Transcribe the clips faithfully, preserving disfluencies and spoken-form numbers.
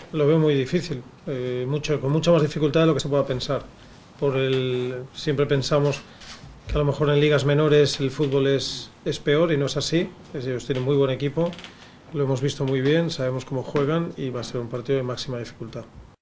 lo veo muy difícil, eh, mucho, con mucha más dificultad de lo que se pueda pensar. Por el, siempre pensamos que a lo mejor en ligas menores el fútbol es, es peor y no es así. Ellos tienen muy buen equipo, lo hemos visto muy bien, sabemos cómo juegan y va a ser un partido de máxima dificultad.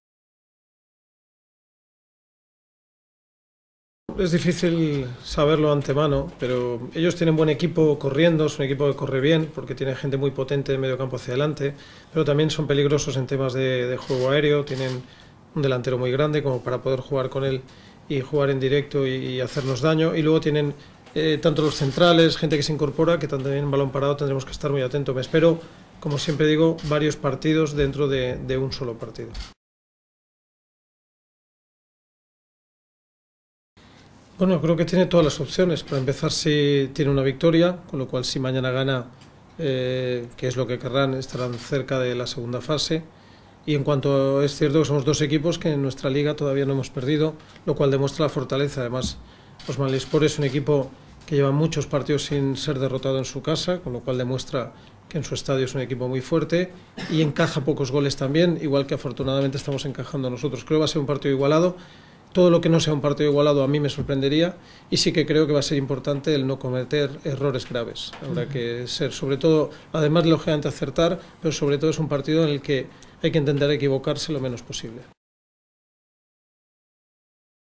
Es difícil saberlo antemano, pero ellos tienen buen equipo corriendo, es un equipo que corre bien porque tiene gente muy potente de medio campo hacia adelante, pero también son peligrosos en temas de, de juego aéreo, tienen un delantero muy grande como para poder jugar con él y jugar en directo y, y hacernos daño, y luego tienen eh, tanto los centrales, gente que se incorpora, que también en balón parado tendremos que estar muy atentos. Me espero, como siempre digo, varios partidos dentro de, de un solo partido. Bueno, creo que tiene todas las opciones. Para empezar, si tiene una victoria, con lo cual si mañana gana, eh, que es lo que querrán, estarán cerca de la segunda fase. Y en cuanto es cierto que somos dos equipos que en nuestra liga todavía no hemos perdido, lo cual demuestra la fortaleza. Además, Osmanlispor es un equipo que lleva muchos partidos sin ser derrotado en su casa, con lo cual demuestra que en su estadio es un equipo muy fuerte y encaja pocos goles también, igual que afortunadamente estamos encajando nosotros. Creo que va a ser un partido igualado. Todo lo que no sea un partido igualado a mí me sorprendería, y sí que creo que va a ser importante el no cometer errores graves. Habrá que ser, sobre todo, además lógicamente acertar, pero sobre todo es un partido en el que hay que intentar equivocarse lo menos posible.